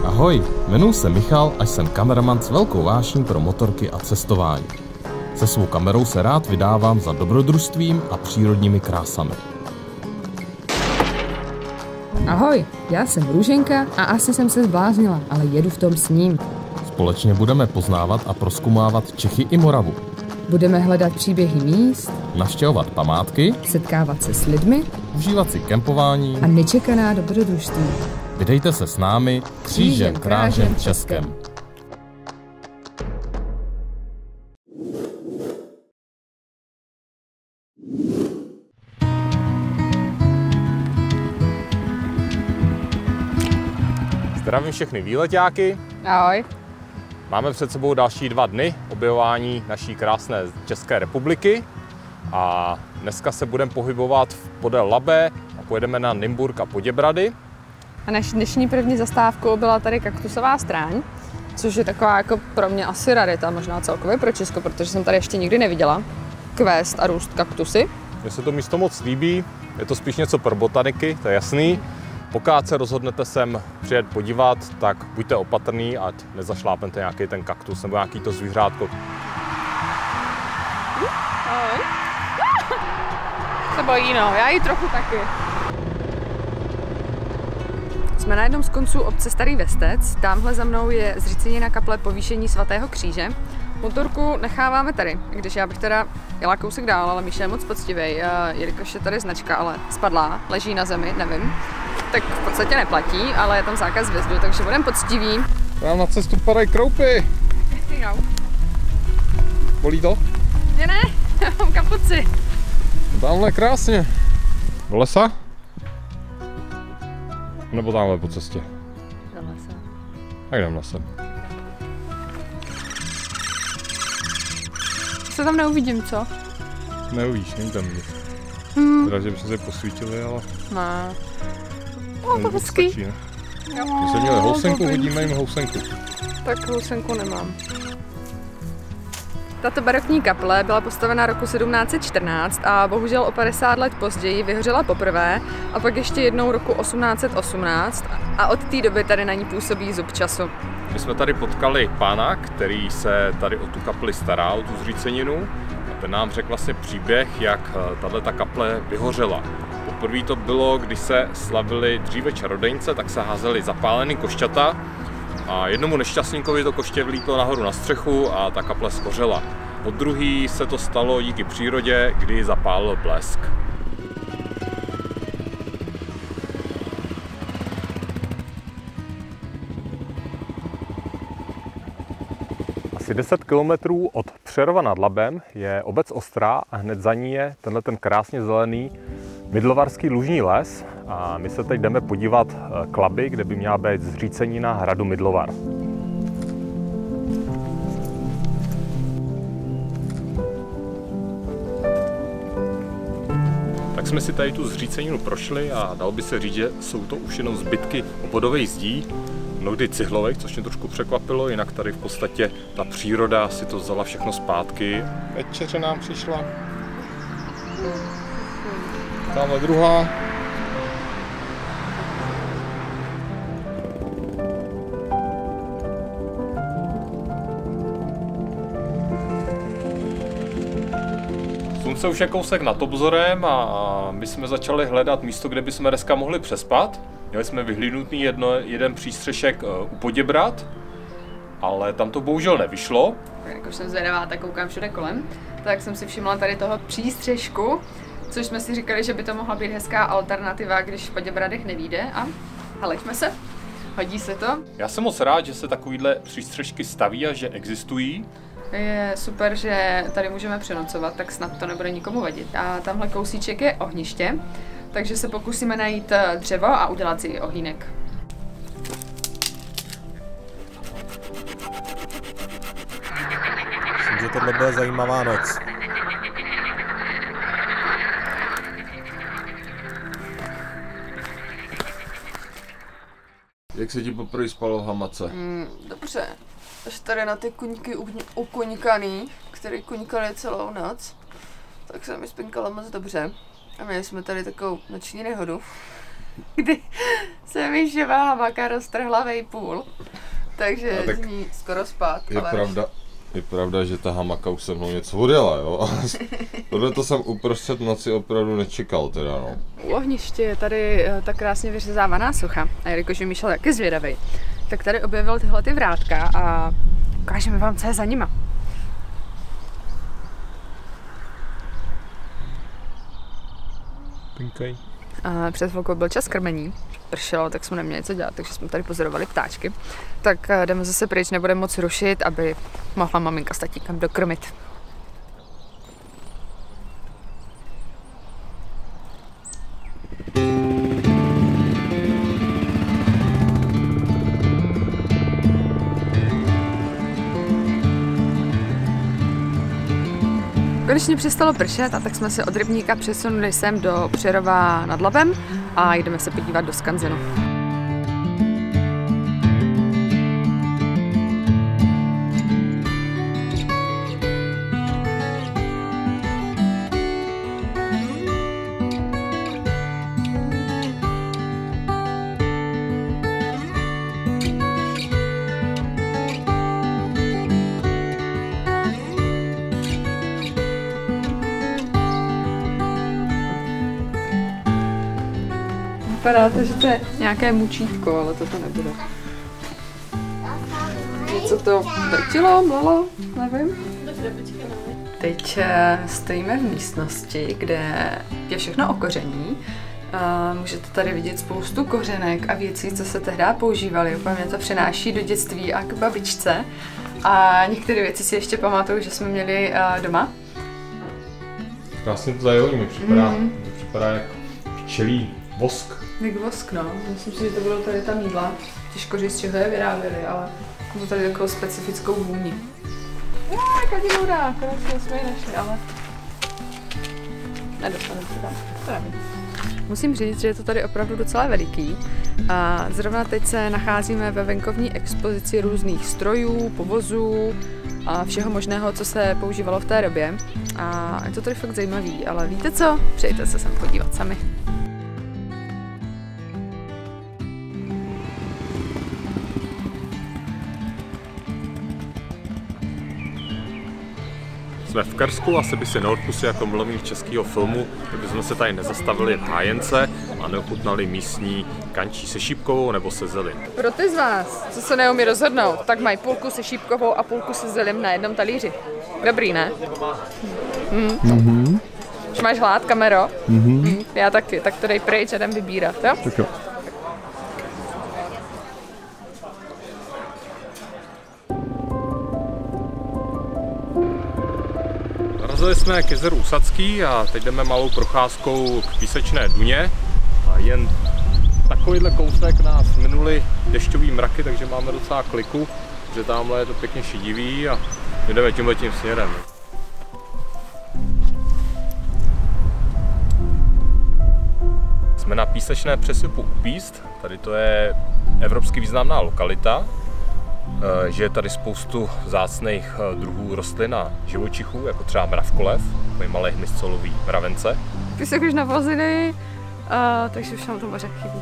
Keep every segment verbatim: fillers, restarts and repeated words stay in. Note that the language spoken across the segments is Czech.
Ahoj, jmenuji se Michal a jsem kameraman s velkou vášní pro motorky a cestování. Se svou kamerou se rád vydávám za dobrodružstvím a přírodními krásami. Ahoj, já jsem Růženka a asi jsem se zbláznila, ale jedu v tom s ním. Společně budeme poznávat a prozkumávat Čechy i Moravu. Budeme hledat příběhy míst, Navštěvovat památky, setkávat se s lidmi užívat si kempování a nečekaná dobrodružství. Vydejte se s námi křížem krážem Českem. Zdravím všechny výleťáky. Ahoj. Máme před sebou další dva dny objevování naší krásné České republiky a dneska se budeme pohybovat podél Labe a pojedeme na Nymburk a Poděbrady. A naší dnešní první zastávkou byla tady kaktusová stráň, což je taková jako pro mě asi rarita, možná celkově pro Česko, protože jsem tady ještě nikdy neviděla kvést a růst kaktusy. Mně se to místo moc líbí, je to spíš něco pro botaniky, to je jasný. Pokud se rozhodnete sem přijet podívat, tak buďte opatrný, ať nezašlápnete nějaký ten kaktus nebo nějaký to zvířátko. Ahoj. Se bojí, no, já ji trochu taky. Jsme na jednom z konců obce Starý Vestec, tamhle za mnou je zřícenina kaple Povýšení svatého kříže. Motorku necháváme tady, když já bych teda jela kousek dál, ale Míša je moc poctivý, jelikož je tady značka, ale spadlá, leží na zemi, nevím. Tak v podstatě neplatí, ale je tam zákaz vjezdu, takže budeme poctiví. Tam na cestu padají kroupy. Jo. Bolí to? Ne, ne, já mám kapuci. Tamhle krásně. Do lesa? Nebo tamhle po cestě? Do lesa. Tak jdem lesem. Se tam neuvidím, co? Neuvíš, není tam nic. Hmm. Teda, že bychom se posvítili, ale... Ne. No, to hezký. Stačí, ne? Když jsme měli housenku, hodíme jim housenku. Tak housenku nemám. Tato barokní kaple byla postavena roku sedmnáct set čtrnáct a bohužel o padesát let později vyhořela poprvé a pak ještě jednou roku osmnáct set osmnáct a od té doby tady na ní působí zub času. My jsme tady potkali pána, který se tady o tu kapli stará, o tu zříceninu. A ten nám řekl vlastně příběh, jak tato kaple vyhořela. Poprvé to bylo, když se slavili dříve čarodějnice, tak se házely zapálený košťata a jednomu nešťastníkovi to koště vlítlo nahoru na střechu a ta kaple schořela. Po druhý se to stalo díky přírodě, kdy zapálil blesk. Asi deset kilometrů od Přerova nad Labem je obec Ostrá a hned za ní je tenhle ten krásně zelený Midlovarský lužní les a my se teď jdeme podívat k Labi, kde by měla být zřícenina hradu Midlovar. Tak jsme si tady tu zříceninu prošli a dalo by se říct, že jsou to už jenom zbytky obvodových zdí, mnohdy cihlových, což mě trošku překvapilo, jinak tady v podstatě ta příroda si to vzala všechno zpátky. Večeře nám přišla. Tamhle druhá. Slunce už je kousek nad obzorem a my jsme začali hledat místo, kde bychom dneska mohli přespat. Měli jsme vyhlídnutý jedno, jeden přístřešek u Poděbrad, ale tam to bohužel nevyšlo. Jakož jsem zvědavá, tak koukám všude kolem, tak jsem si všimla tady toho přístřešku, což jsme si říkali, že by to mohla být hezká alternativa, když v Poděbradech nevíde a hleďme se, hodí se to. Já jsem moc rád, že se takovýhle přístřešky staví a že existují. Je super, že tady můžeme přenocovat, tak snad to nebude nikomu vadit. A tamhle kousíček je ohniště, takže se pokusíme najít dřevo a udělat si ohýnek. Myslím, že tohle bude zajímavá noc. Jak se ti poprvé spalo v hamace? Mm, dobře. Až tady na ty kuňky ukuňkaný, který kuňkali celou noc, tak se mi spinkalo moc dobře. A měli jsme tady takovou noční nehodu, kdy se mi živá hamaka roztrhla vejpůl. takže tak z ní skoro spát. Je ale... pravda, je pravda, že ta hamaka už se mnou něco hodila, jo. Tohle to jsem uprostřed noci opravdu nečekal teda, no. U ohniště je tady ta krásně vyřezávaná socha a jelikož je Míša taky zvědavý, tak tady objevil tyhle ty vrátka a ukážeme vám, co je za nima. Pinkej. A před chvilkou byl čas krmení, pršelo, tak jsme neměli co dělat, takže jsme tady pozorovali ptáčky. Tak jdeme zase pryč, nebudeme moc rušit, aby mohla maminka s tatíkem dokrmit. Konečně přestalo pršet a tak jsme se od rybníka přesunuli sem do Přerova nad Labem a jdeme se podívat do skanzenu. Vypadá to, že to je nějaké mučítko, ale to to nebude. Něco to drtilo, mlelo, nevím. Teď stojíme v místnosti, kde je všechno o koření. Můžete tady vidět spoustu kořenek a věcí, co se tehdy používaly. Úplně mě to přenáší do dětství a k babičce. A některé věci si ještě pamatuju, že jsme měli doma. Krásně to zajímavé, mi připadá, mm. to připadá jak včelí vosk. Jak vosk, no. Myslím si, že to bylo tady ta mýdla. Těžko říct, z čeho je vyráběli, ale to tady takovou specifickou vůni. Já, kadinoura, konečně jsme ji našli, ale nedostaneme se tam. To nevím. Musím říct, že je to tady opravdu docela veliký a zrovna teď se nacházíme ve venkovní expozici různých strojů, povozů a všeho možného, co se používalo v té době. A je to tady fakt zajímavý, ale víte co? Přijďte se sem podívat sami. Jsme v Kersku, asi by si neodpustili jako milovník českého filmu, kdybychom se tady nezastavili v Hájence a neochutnali místní kančí se šípkovou nebo se zelím. Pro ty z vás, co se neumí rozhodnout, tak mají půlku se šípkovou a půlku se zelím na jednom talíři. Dobrý, ne? Hm. Mm-hmm. Už máš hlad, kamero? Mm-hmm. Hm. Já taky, tak to dej pryč a jdem vybírat, jo? Tak jo. Dorazili jsme k jezeru Usadský a teď jdeme malou procházkou k Písečné duně. A jen takovýhle kousek nás minuli dešťový mraky, takže máme docela kliku, že tamhle je to pěkně šedivý a jdeme tímhletím směrem. Jsme na písečné přesypu Upíst, tady to je evropsky významná lokalita. Že je tady spoustu vzácných druhů rostlin a živočichů, jako třeba mravkolev, takový malý hmyzcolový mravence. Písek už navozili, uh, takže už nám to moře chybí.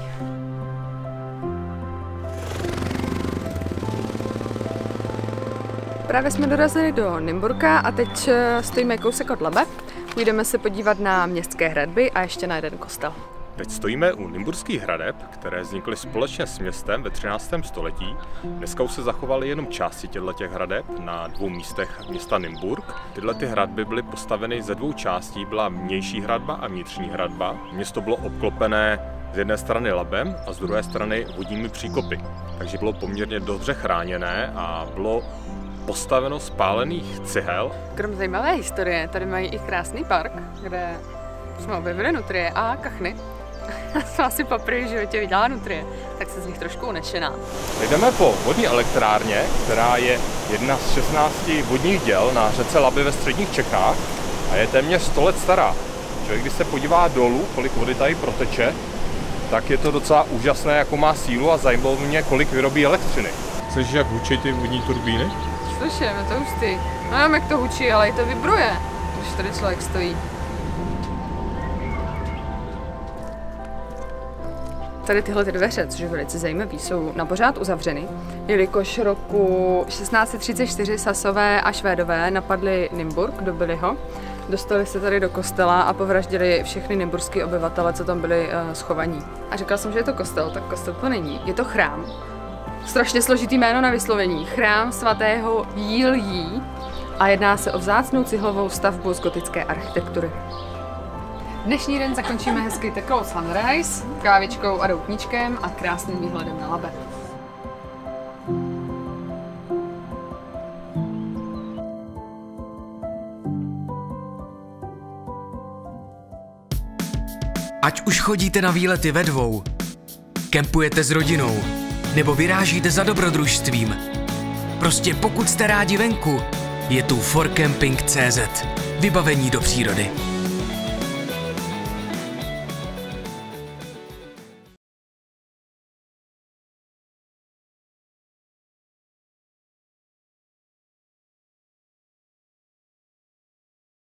Právě jsme dorazili do Nymburka a teď stojíme kousek od Labe. Půjdeme se podívat na městské hradby a ještě na jeden kostel. Teď stojíme u nymburských hradeb, které vznikly společně s městem ve třináctém století. Dneska už se zachovaly jenom části těchto hradeb na dvou místech města Nymburk. Tyhle ty hradby byly postaveny ze dvou částí, byla vnější hradba a vnitřní hradba. Město bylo obklopené z jedné strany labem a z druhé strany vodními příkopy. Takže bylo poměrně dobře chráněné a bylo postaveno z pálených cihel. Krom zajímavé historie, tady mají i krásný park, kde jsme objevili nutrie a kachny. Jsem asi poprvé v životě viděla nutrie, tak se z nich trošku unešená. Jdeme po vodní elektrárně, která je jedna z šestnácti vodních děl na řece Labi ve středních Čechách a je téměř sto let stará. Člověk, když se podívá dolů, kolik vody tady proteče, tak je to docela úžasné, jakou má sílu a zajímalo mě, kolik vyrobí elektřiny. Slyšíš, jak hučí ty vodní turbíny? Slyším, je to hustý. No nevím, jak to hučí, ale i to vibruje, když tady člověk stojí. tady tyhle ty dveře, což je velice zajímavé, jsou na pořád uzavřeny, jelikož roku šestnáct set třicet čtyři Sasové a Švédové napadli Nymburk, dobili ho, dostali se tady do kostela a povraždili všechny nymburský obyvatele, co tam byli uh, schovaní. A říkal jsem, že je to kostel, tak kostel to není, je to chrám. Strašně složitý jméno na vyslovení. Chrám svatého Jíljí a jedná se o vzácnou cihlovou stavbu z gotické architektury. Dnešní den zakončíme hezky teklou sunrise, kávičkou a doutníčkem a krásným výhledem na Labe. Ať už chodíte na výlety ve dvou, kempujete s rodinou, nebo vyrážíte za dobrodružstvím. Prostě pokud jste rádi venku, je tu for camping tečka cé zet. Vybavení do přírody.